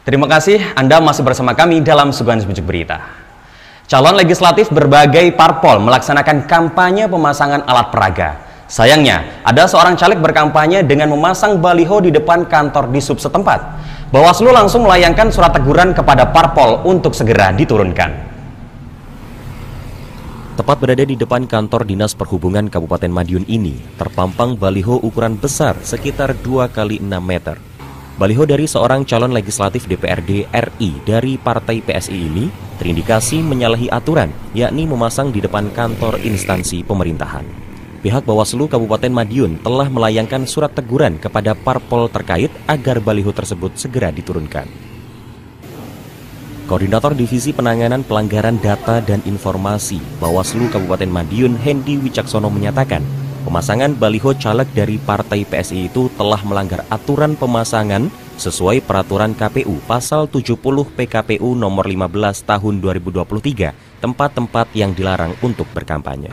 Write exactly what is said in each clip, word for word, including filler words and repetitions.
Terima kasih Anda masih bersama kami dalam Suguhan Sepucuk Berita. Calon legislatif berbagai parpol melaksanakan kampanye pemasangan alat peraga. Sayangnya, ada seorang caleg berkampanye dengan memasang baliho di depan kantor Dishub setempat. Bawaslu langsung melayangkan surat teguran kepada parpol untuk segera diturunkan. Tepat berada di depan kantor Dinas Perhubungan Kabupaten Madiun ini, terpampang baliho ukuran besar sekitar dua kali enam meter. Baliho dari seorang calon legislatif D P R D R I dari Partai P S I ini terindikasi menyalahi aturan, yakni memasang di depan kantor instansi pemerintahan. Pihak Bawaslu Kabupaten Madiun telah melayangkan surat teguran kepada parpol terkait agar baliho tersebut segera diturunkan. Koordinator Divisi Penanganan Pelanggaran Data dan Informasi Bawaslu Kabupaten Madiun Hendi Wicaksono menyatakan, pemasangan baliho caleg dari Partai P S I itu telah melanggar aturan pemasangan sesuai peraturan K P U pasal tujuh puluh P K P U nomor lima belas tahun dua ribu dua puluh tiga, tempat-tempat yang dilarang untuk berkampanye.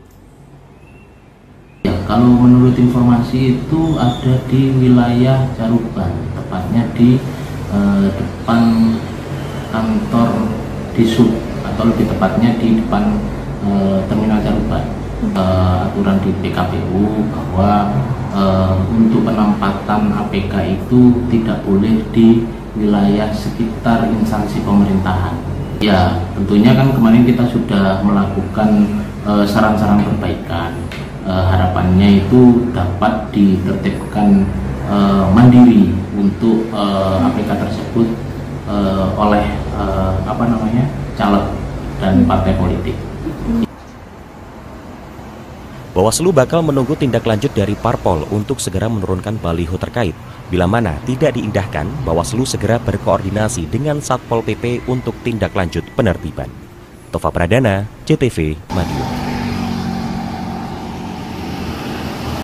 Ya, kalau menurut informasi itu ada di wilayah Caruban, tepatnya di eh, depan kantor Dishub atau lebih tepatnya di depan eh, terminal Caruban. Uh, aturan di P K P U bahwa uh, untuk penempatan A P K itu tidak boleh di wilayah sekitar instansi pemerintahan. Ya, tentunya kan kemarin kita sudah melakukan saran-saran uh, perbaikan. Uh, harapannya itu dapat ditertibkan uh, mandiri untuk uh, A P K tersebut uh, oleh uh, apa namanya caleg dan partai politik. Bawaslu bakal menunggu tindak lanjut dari parpol untuk segera menurunkan baliho terkait. Bila mana tidak diindahkan, Bawaslu segera berkoordinasi dengan Satpol P P untuk tindak lanjut penertiban. Tova Pradana, C T V, Madiun.